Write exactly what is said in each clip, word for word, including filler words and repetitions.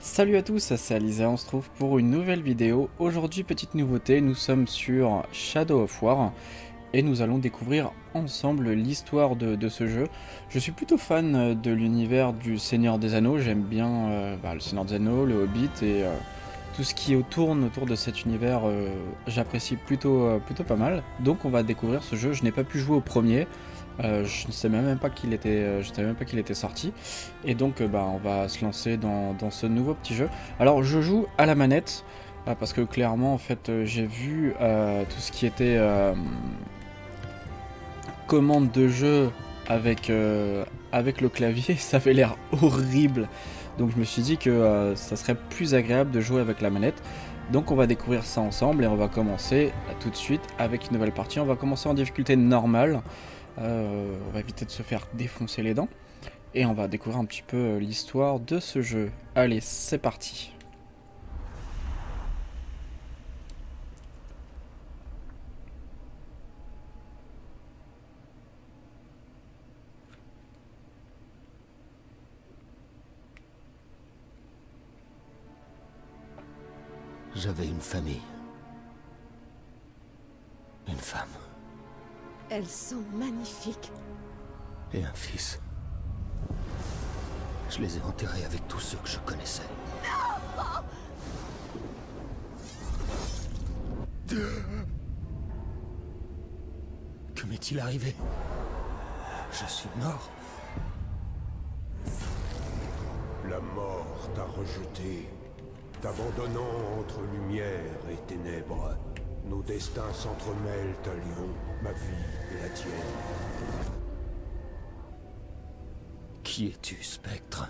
Salut à tous, c'est Alizé, on se trouve pour une nouvelle vidéo. Aujourd'hui, petite nouveauté, nous sommes sur Shadow of War et nous allons découvrir ensemble l'histoire de, de ce jeu. Je suis plutôt fan de l'univers du Seigneur des Anneaux, j'aime bien euh, bah, le Seigneur des Anneaux, le Hobbit et euh, tout ce qui tourne autour de cet univers, euh, j'apprécie plutôt, euh, plutôt pas mal. Donc on va découvrir ce jeu, je n'ai pas pu jouer au premier. Euh, je ne sais même pas qu'il était, euh, je savais même pas qu'il était sorti, et donc euh, bah, on va se lancer dans, dans ce nouveau petit jeu. Alors je joue à la manette euh, parce que clairement en fait euh, j'ai vu euh, tout ce qui était euh, commande de jeu avec euh, avec le clavier, ça avait l'air horrible. Donc je me suis dit que euh, ça serait plus agréable de jouer avec la manette. Donc on va découvrir ça ensemble et on va commencer là, tout de suite avec une nouvelle partie. On va commencer en difficulté normale. Euh, on va éviter de se faire défoncer les dents. Et on va découvrir un petit peu l'histoire de ce jeu. Allez, c'est parti. J'avais une famille. Une femme. Elles sont magnifiques. Et un fils. Je les ai enterrés avec tous ceux que je connaissais. Non. Que m'est-il arrivé? Je suis mort. La mort t'a rejeté, t'abandonnant entre lumière et ténèbres. Nos destins s'entremêlent à Lyon, ma vie et la tienne. Qui es-tu, Spectre?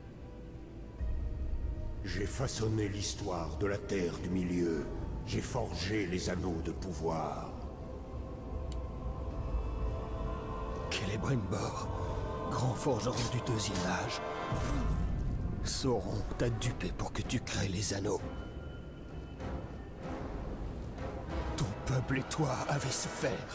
J'ai façonné l'histoire de la Terre du Milieu. J'ai forgé les anneaux de pouvoir. Celebrimbor, grand forgeron du deuxième âge. Sauron t'a dupé pour que tu crées les anneaux. Ton peuple et toi avez souffert.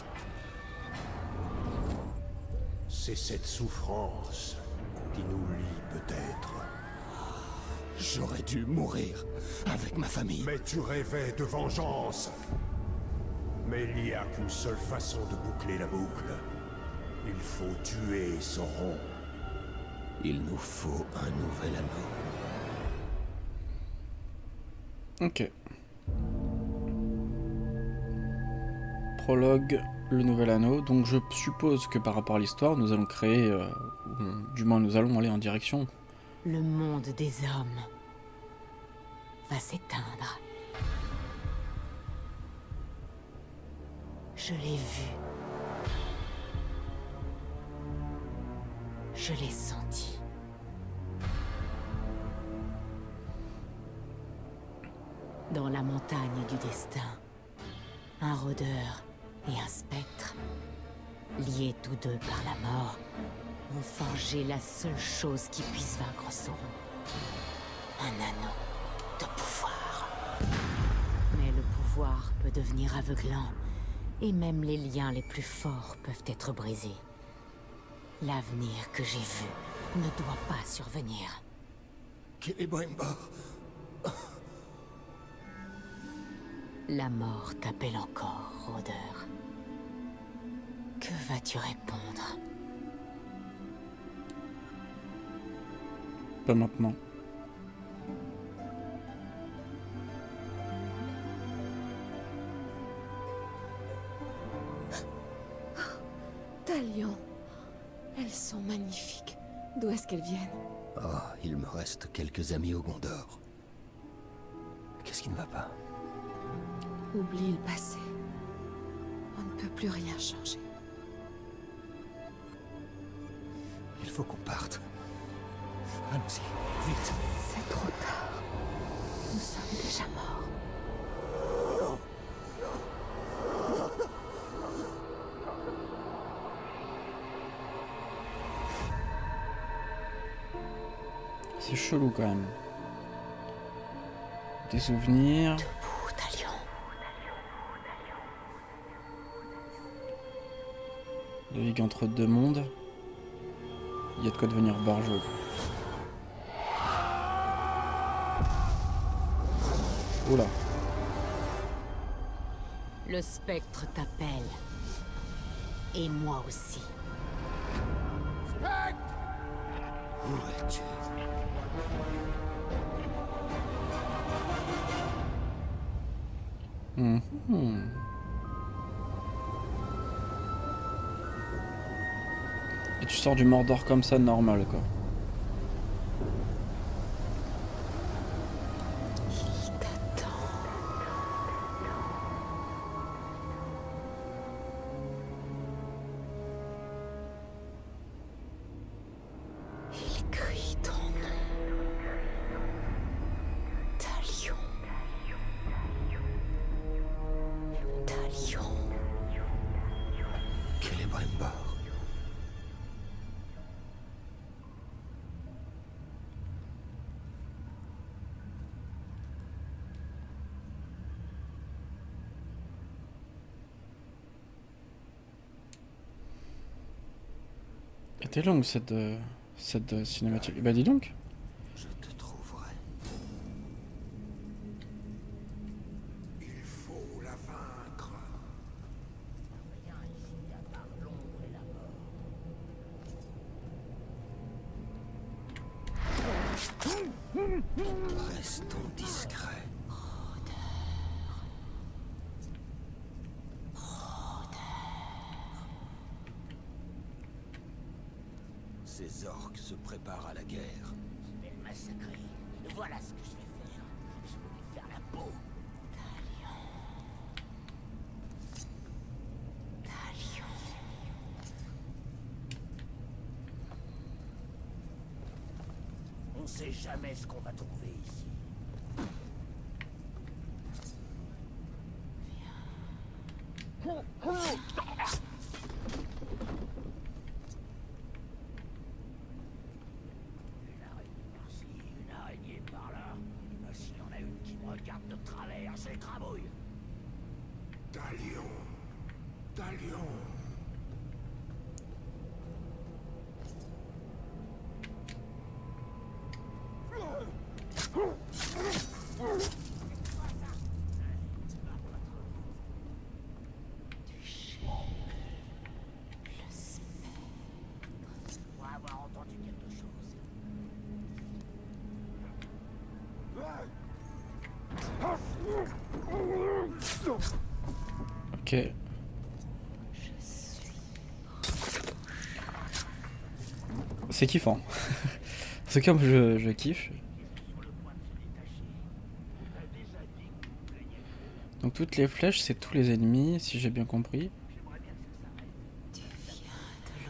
C'est cette souffrance qui nous lie peut-être. J'aurais dû mourir avec ma famille. Mais tu rêvais de vengeance. Mais il n'y a qu'une seule façon de boucler la boucle. Il faut tuer Sauron. Il nous faut un nouvel anneau. Ok. Prologue, le nouvel anneau. Donc je suppose que par rapport à l'histoire, nous allons créer, euh, ou, du moins nous allons aller en direction. Le monde des hommes va s'éteindre. Je l'ai vu. Je l'ai senti. Dans la montagne du destin, un rôdeur et un spectre, liés tous deux par la mort, ont forgé la seule chose qui puisse vaincre Sauron. Un anneau de pouvoir. Mais le pouvoir peut devenir aveuglant, et même les liens les plus forts peuvent être brisés. L'avenir que j'ai vu ne doit pas survenir. Celebrimbor. La mort t'appelle encore, rôdeur. Que vas-tu répondre? Pas maintenant. Talion, elles sont magnifiques. D'où est-ce qu'elles viennent? Oh, il me reste quelques amis au Gondor. Qu'est-ce qui ne va pas? Oublie le passé. On ne peut plus rien changer. Il faut qu'on parte. Allons-y, vite. C'est trop tard. Nous sommes déjà morts. C'est chelou quand même. Des souvenirs. Debout, Talion. De ligue entre deux mondes. Il y a de quoi devenir barjot. Oula. Le spectre t'appelle. Et moi aussi. Spectre! Où es-tu? Mmh. Et tu sors du Mordor comme ça, normal quoi. Il t'attend. Il crie ton nom. Talion. Talion. Celebrimbor. Elle était longue cette, euh, cette euh, cinématique. Bah dis donc. Je te trouverai. Il faut la vaincre. Restons discrets. Ces orques se préparent à la guerre. Je vais le massacrer. Voilà ce que je vais faire. Je vais lui faire la peau. Talion. On sait jamais ce qu'on va trouver ici. Une araignée par-ci, une araignée par-là. Et s'il y en a une qui me regarde de travers, je l'écrabouille. Talion. Talion. On va avoir entendu quelque chose. Ok. C'est kiffant. C'est comme je, je kiffe. Donc toutes les flèches, c'est tous les ennemis, si j'ai bien compris. Tu viens de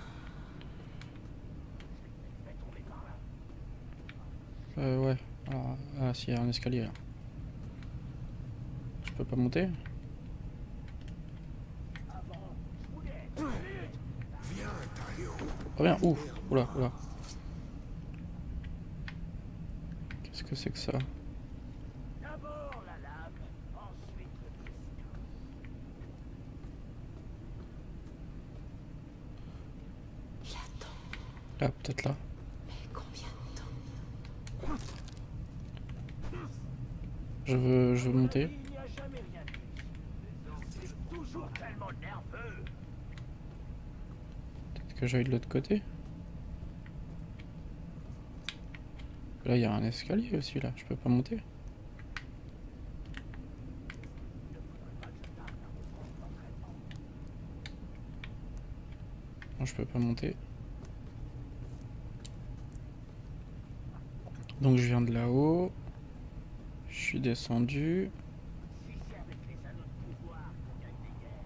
loin. Euh, ouais. Alors, ah, s'il y a un escalier là. Je peux pas monter? Viens, Talion. Oh bien, ouf, oula, oula. Qu'est-ce que c'est que ça? D'abord la lame, ensuite le destin. Il attend. Là, peut-être là. Mais combien de temps? Je veux, je veux monter. Il n'y a jamais rien dit. C'est toujours tellement nerveux. Peut-être que j'aille de l'autre côté. Là, il y a un escalier aussi, là. Je peux pas monter. Non, je peux pas monter. Donc, je viens de là-haut. Je suis descendu. Si c'est avec les anneaux de pouvoir qu'on gagne des guerres.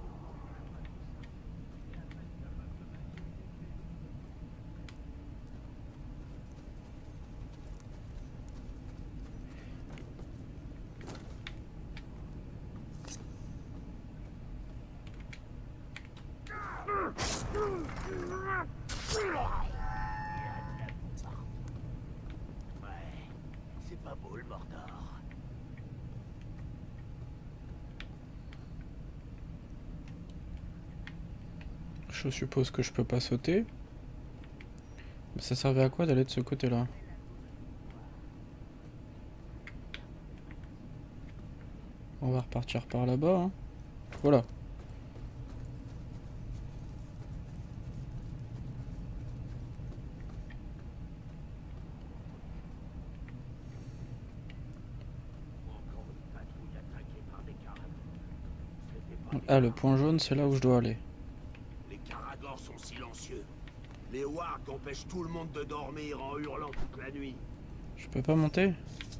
Ouais, c'est pas beau le Mordor. Je suppose que je peux pas sauter. Mais ça servait à quoi d'aller de ce côté-là? On va repartir par là-bas. Hein. Voilà. Ah, le point jaune, c'est là où je dois aller. Les Karagors sont silencieux. Les wargs empêchent tout le monde de dormir en hurlant toute la nuit. Je peux pas monter?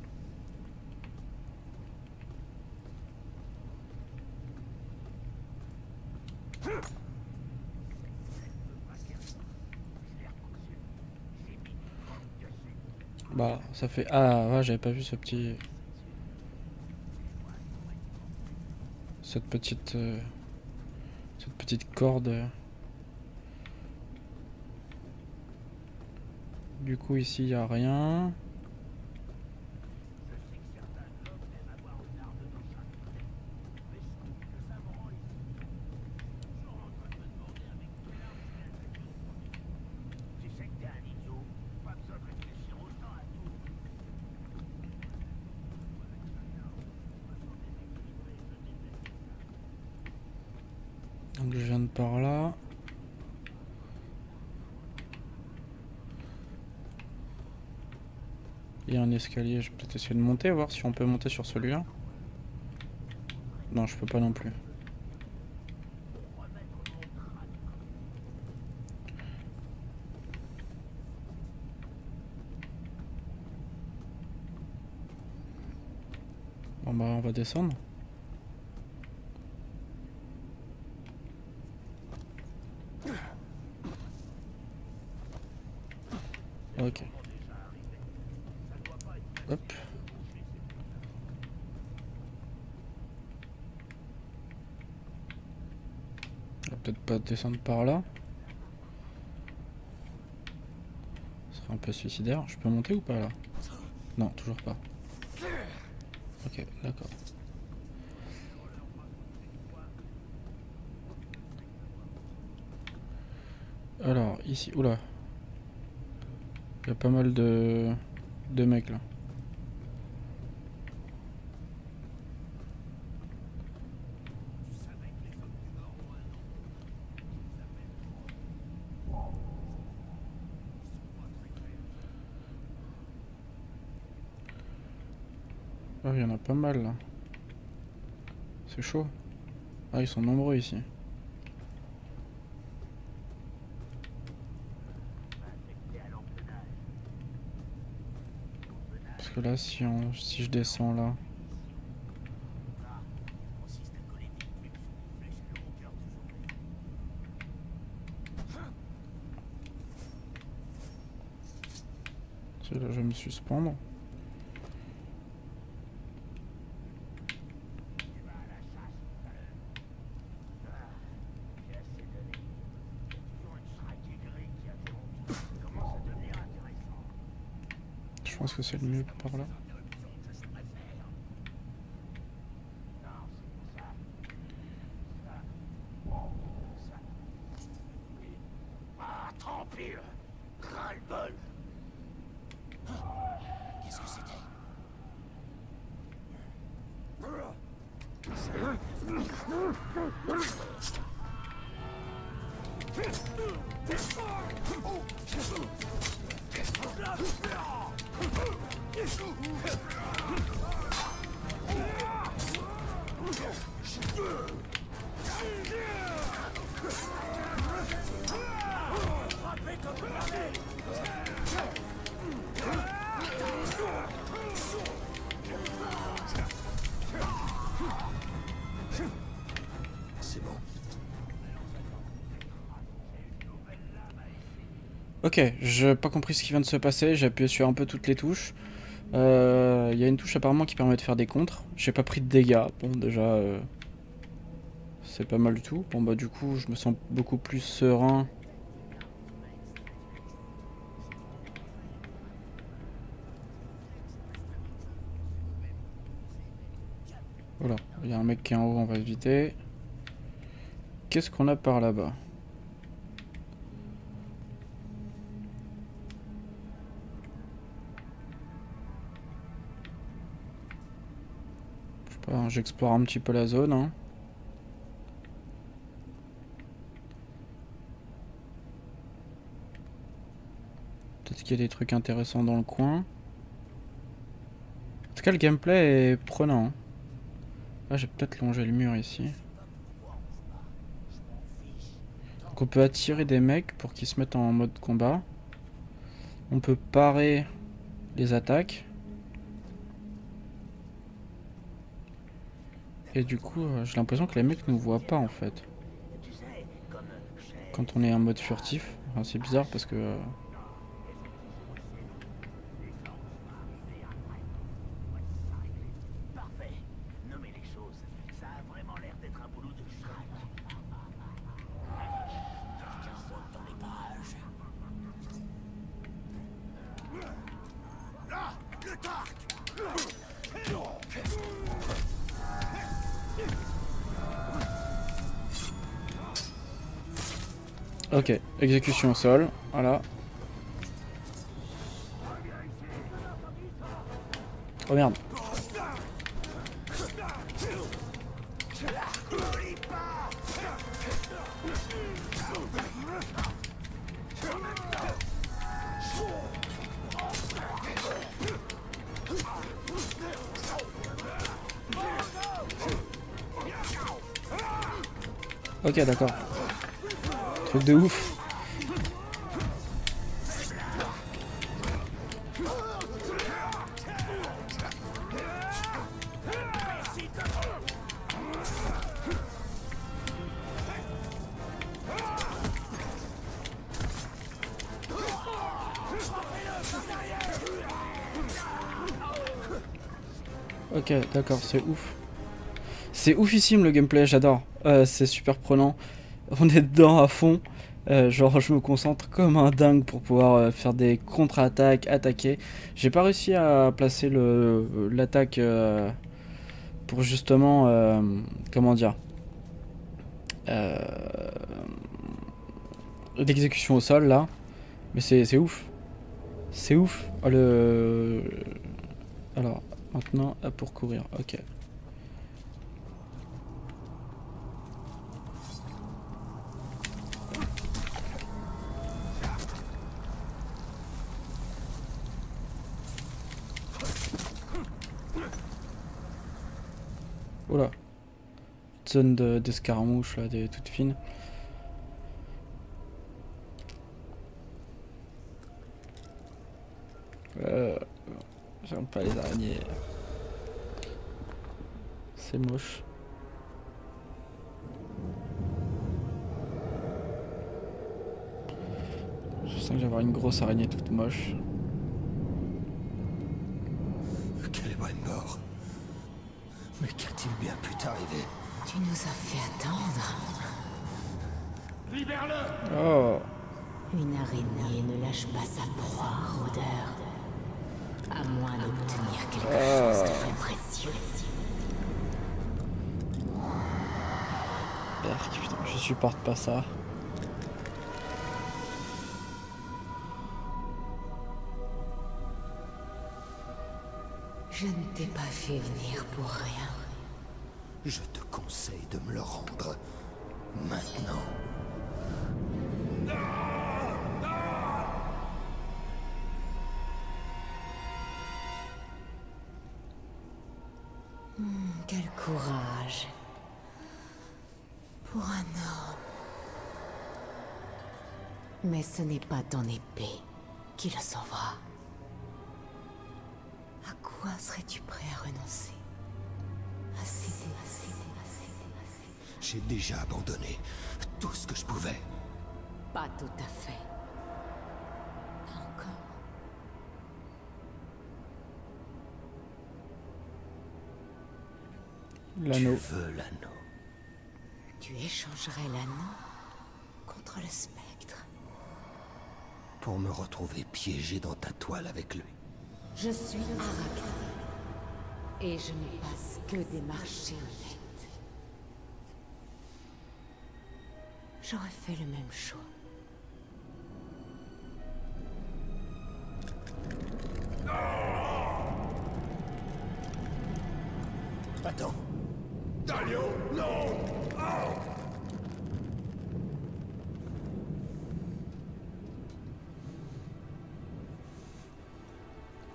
Bah, ça fait... Ah, ouais, j'avais pas vu ce petit... Cette petite... Euh... Cette petite corde. Du coup, ici, il n'y a rien. Donc je viens de par là. Il y a un escalier, je vais peut-être essayer de monter, voir si on peut monter sur celui-là. Non, je peux pas non plus. Bon bah on va descendre. Ok. Hop. On va peut-être pas descendre par là. Ce serait un peu suicidaire. Je peux monter ou pas là? Non, toujours pas. Ok, d'accord. Alors, ici, oula. Il y a pas mal de, de mecs là. Ah, il y en a pas mal là. C'est chaud. Ah, ils sont nombreux ici. Parce que là, si, on, si je descends là... Là, je vais me suspendre. Je pense que c'est le mieux par là. Ah, tant pis. Ras-le-bol. Qu'est-ce que c'était? C'est bon. Ok, j'ai pas compris ce qui vient de se passer, j'ai appuyé sur un peu toutes les touches. Il euh, y a une touche apparemment qui permet de faire des contres. J'ai pas pris de dégâts, bon déjà euh, c'est pas mal du tout. Bon bah du coup je me sens beaucoup plus serein. Voilà, il y a un mec qui est en haut, on va éviter. Qu'est-ce qu'on a par là-bas? j'explore un petit peu la zone. Hein. Peut-être qu'il y a des trucs intéressants dans le coin. En tout cas, le gameplay est prenant. Hein. Là, j'ai peut-être longé le mur ici. Donc on peut attirer des mecs pour qu'ils se mettent en mode combat. On peut parer les attaques. Et du coup, euh, j'ai l'impression que les mecs nous voient pas en fait. Quand on est en mode furtif. Enfin, c'est bizarre parce que... Euh... Ok, exécution au sol, voilà. Oh merde. Ok, d'accord. Truc de ouf. Ok, d'accord, c'est ouf. C'est oufissime le gameplay, j'adore. Euh, c'est super prenant. On est dedans à fond. Euh, genre je me concentre comme un dingue pour pouvoir euh, faire des contre-attaques, attaquer. J'ai pas réussi à placer le l'attaque euh, pour justement euh, comment dire euh, l'exécution au sol là. Mais c'est ouf. C'est ouf. Oh, le... Alors maintenant pour courir, ok. Oula, zone d'escarmouche de, là, des toutes fines. Euh, J'aime pas les araignées. C'est moche. Je sens que j'ai avoir une grosse araignée toute moche. Celebrimbor est mort. Mais qu'a-t-il bien pu t'arriver? Tu nous as fait attendre. Libère-le! Oh! Une araignée ne lâche pas sa proie, rôdeur. À moins d'obtenir quelque oh. chose de très précieux. Berk, putain, je supporte pas ça. Je ne t'ai pas fait venir pour rien. Je te conseille de me le rendre. Maintenant. Mmh, quel courage. Pour un homme. Mais ce n'est pas ton épée qui le sauvera. À quoi serais-tu prêt à renoncer? Assez, assez, assez, assez. J'ai déjà abandonné tout ce que je pouvais. Pas tout à fait. Pas encore. L'anneau. Tu veux l'anneau? Tu échangerais l'anneau contre le spectre. Pour me retrouver piégé dans ta toile avec lui. Je suis Arachne. Et je ne passe que des marchés honnêtes. J'aurais fait le même choix. Attends.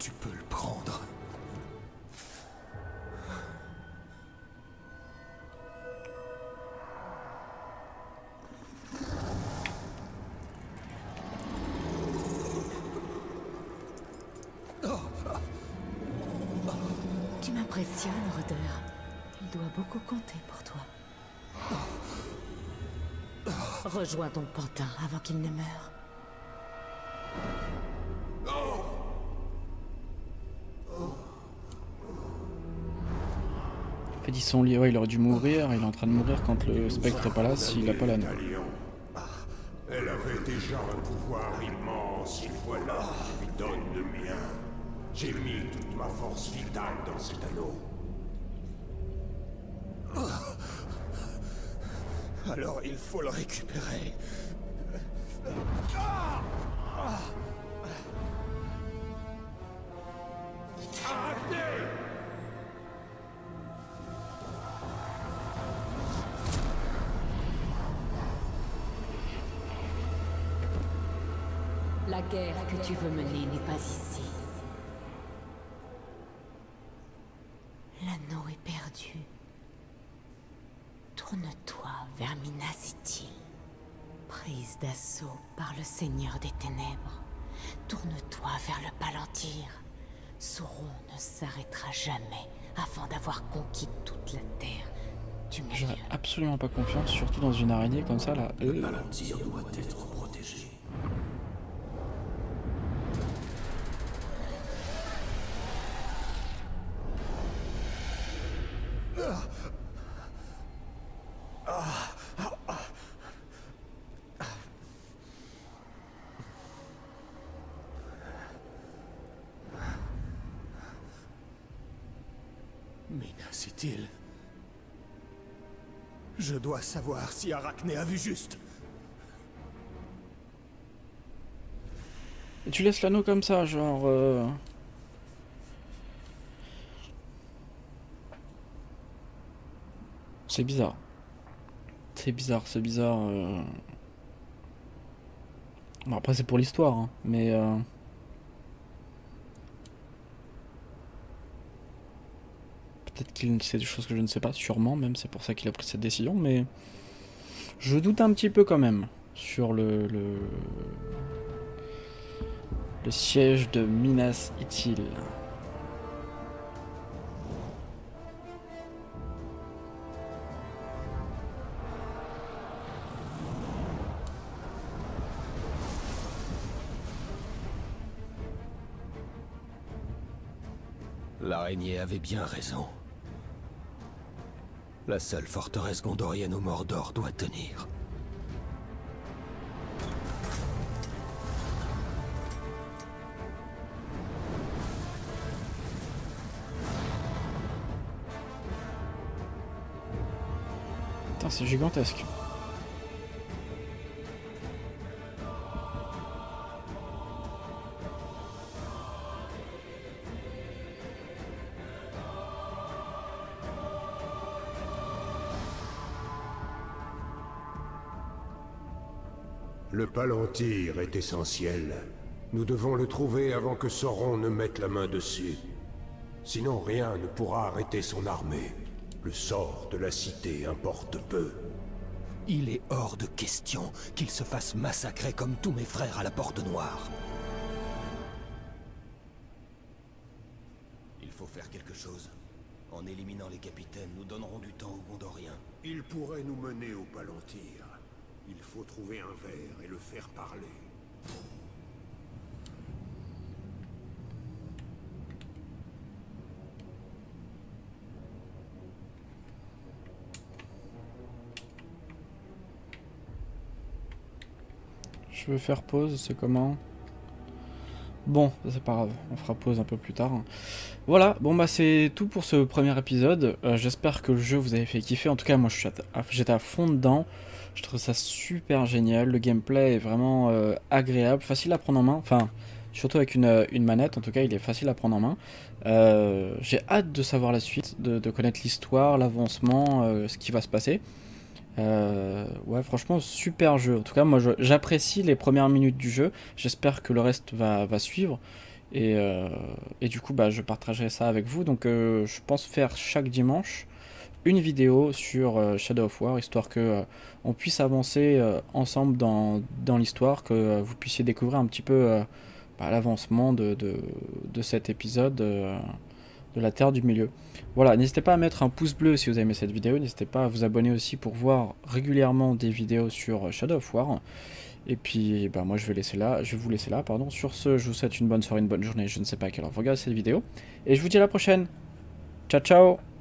tu peux le prendre. Tu m'impressionnes, rôdeur. Il doit beaucoup compter pour toi. Rejoins ton pantin avant qu'il ne meure. En fait, ils sont liés. Ouais, il aurait dû mourir. Il est en train de mourir quand le spectre est pas là, s'il a pas l'anneau. Elle avait déjà un pouvoir immense, et voilà, je lui donne le mien. J'ai mis toute ma force vitale dans cet anneau. Alors il faut le récupérer. La guerre que tu veux mener n'est pas ici. L'anneau est perdu. Tourne-toi vers Minas Ithil. Prise d'assaut par le Seigneur des Ténèbres. Tourne-toi vers le Palantir. Sauron ne s'arrêtera jamais avant d'avoir conquis toute la terre du milieu. J'ai absolument pas confiance, surtout dans une araignée comme ça là. Le Palantir doit être protégé. Minas Ithil. Je dois savoir si Arachné a vu juste. Et tu laisses l'anneau comme ça, genre... Euh... C'est bizarre. C'est bizarre, c'est bizarre. Euh... Bon, après c'est pour l'histoire, hein, mais... Euh... Peut-être qu'il sait des choses que je ne sais pas, sûrement même, c'est pour ça qu'il a pris cette décision, mais... Je doute un petit peu quand même sur le... le, le siège de Minas Ithil. L'araignée avait bien raison. La seule forteresse gondorienne au Mordor doit tenir. Putain, c'est gigantesque. Le Palantir est essentiel. Nous devons le trouver avant que Sauron ne mette la main dessus. Sinon rien ne pourra arrêter son armée. Le sort de la cité importe peu. Il est hors de question qu'il se fasse massacrer comme tous mes frères à la Porte Noire. Il faut faire quelque chose. En éliminant les capitaines, nous donnerons du temps aux Gondoriens. Il pourrait nous mener au Palantir. Il faut trouver un verre et le faire parler. Je veux faire pause, c'est comment? Bon, c'est pas grave, on fera pause un peu plus tard. Voilà, bon bah c'est tout pour ce premier épisode. Euh, J'espère que le jeu vous avez fait kiffer. En tout cas, moi j'étais à fond dedans. Je trouve ça super génial. Le gameplay est vraiment euh, agréable, facile à prendre en main. Enfin, surtout avec une, une manette, en tout cas, il est facile à prendre en main. Euh, J'ai hâte de savoir la suite, de, de connaître l'histoire, l'avancement, euh, ce qui va se passer. Euh, ouais, franchement, super jeu. En tout cas, moi j'apprécie les premières minutes du jeu. J'espère que le reste va, va suivre. Et, euh, et du coup, bah, je partagerai ça avec vous. Donc, euh, je pense faire chaque dimanche une vidéo sur euh, Shadow of War, histoire que euh, on puisse avancer euh, ensemble dans, dans l'histoire, que euh, vous puissiez découvrir un petit peu euh, bah, l'avancement de, de, de cet épisode euh, de la Terre du Milieu. Voilà, n'hésitez pas à mettre un pouce bleu si vous avez aimé cette vidéo, n'hésitez pas à vous abonner aussi pour voir régulièrement des vidéos sur Shadow of War. Et puis, bah, moi je vais laisser là, je vais vous laisser là, pardon. Sur ce, je vous souhaite une bonne soirée, une bonne journée, je ne sais pas à quelle heure vous regardez cette vidéo. Et je vous dis à la prochaine. Ciao, ciao!